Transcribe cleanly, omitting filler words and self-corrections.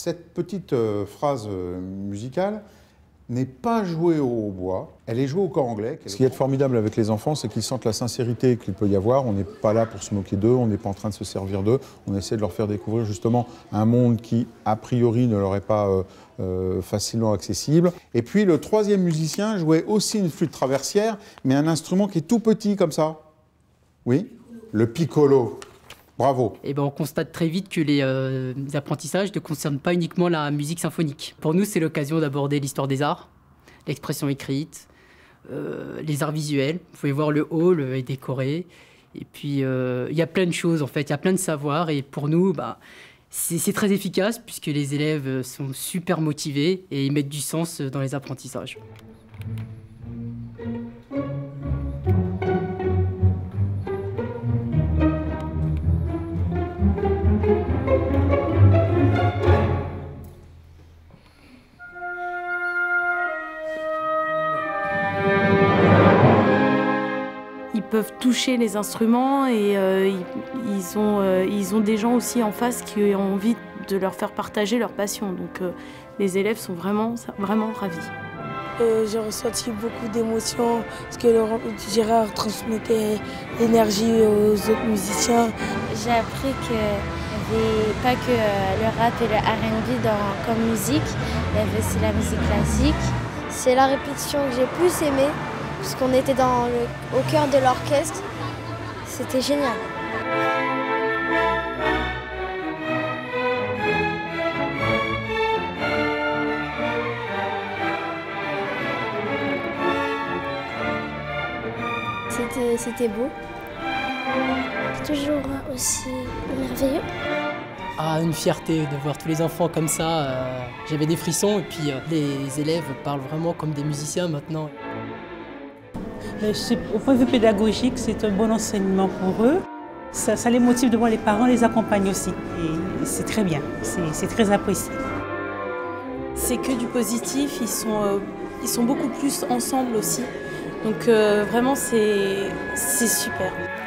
Cette petite phrase musicale n'est pas jouée au hautbois, elle est jouée au cor anglais. Ce qui est formidable avec les enfants, c'est qu'ils sentent la sincérité qu'il peut y avoir. On n'est pas là pour se moquer d'eux, on n'est pas en train de se servir d'eux. On essaie de leur faire découvrir justement un monde qui, a priori, ne leur est pas facilement accessible. Et puis le troisième musicien jouait aussi une flûte traversière, mais un instrument qui est tout petit comme ça. Oui, le piccolo. Bravo. Et ben on constate très vite que les apprentissages ne concernent pas uniquement la musique symphonique. Pour nous, c'est l'occasion d'aborder l'histoire des arts, l'expression écrite, les arts visuels. Vous pouvez voir le hall est décoré. Et puis, il y a plein de choses, en fait. Il y a plein de savoirs. Et pour nous, c'est très efficace puisque les élèves sont super motivés et ils mettent du sens dans les apprentissages. Ils peuvent toucher les instruments et ils ont des gens aussi en face qui ont envie de leur faire partager leur passion. Donc les élèves sont vraiment ravis. J'ai ressenti beaucoup d'émotions parce que Gérard transmettait l'énergie aux autres musiciens. J'ai appris qu'il n'y avait pas que le rap et le R&B comme musique, il y avait aussi la musique classique. C'est la répétition que j'ai plus aimée, parce qu'on était au cœur de l'orchestre. C'était génial. C'était beau. Toujours aussi merveilleux. Ah, une fierté de voir tous les enfants comme ça. J'avais des frissons et puis les élèves parlent vraiment comme des musiciens maintenant. Au point de vue pédagogique, c'est un bon enseignement pour eux. Ça les motive de voir les parents les accompagnent aussi. Et c'est très bien, c'est très apprécié. C'est que du positif, ils sont beaucoup plus ensemble aussi. Donc vraiment, c'est super.